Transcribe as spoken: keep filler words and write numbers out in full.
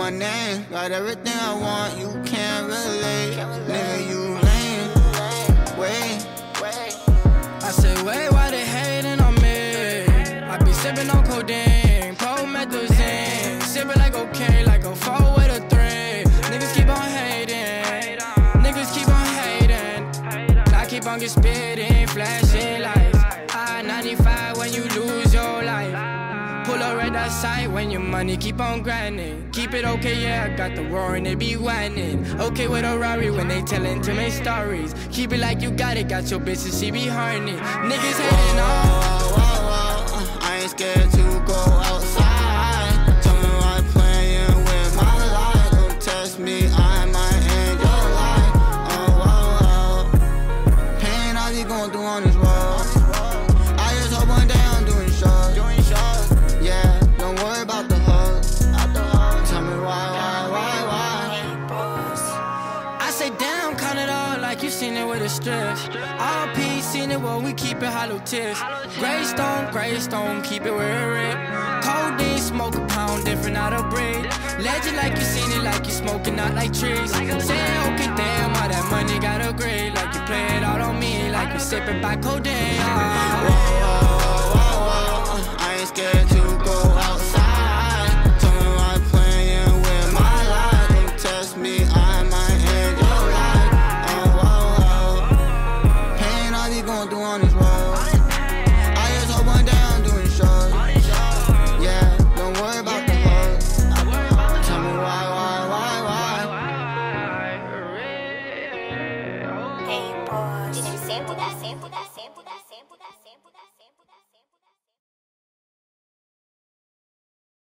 my name. Got everything I want, you can't relate. Nigga, you lame. Wait, wait. I say, wait, why they hating on me? I be sipping on codeine, promethazine, sipping like okay, like a four with a three. Niggas keep on hating, niggas keep on hating. I keep on get spitting, flashing lights. I ninety-five when you lose your life. Pull up right that side when your money keep on grinding. Keep it okay, yeah, I got the roar and they be whining. Okay with a Rari when they tellin' to me stories. Keep it like you got it, got your bitches, she be horny. Niggas hating on. I ain't scared to go outside. Tell me why playing with my life. Don't test me, I might end your life. Oh, oh, oh. Pain I be going through on this road. I just hope one day I'm doing shows. Doing shows. Yeah, don't worry about the hugs. Tell me why, why, why, why? I say damn, count it all like you seen it with a strip. All peace, seen it well, we keep it hollow tips. Greystone, greystone, keep it where it rip. Codeine, smoke a pound, different out of breed. Legend like you seen it, like you smoking out like trees. Say okay, damn, all that money got a grade. Like you play it out on me, like you sipping by codeine.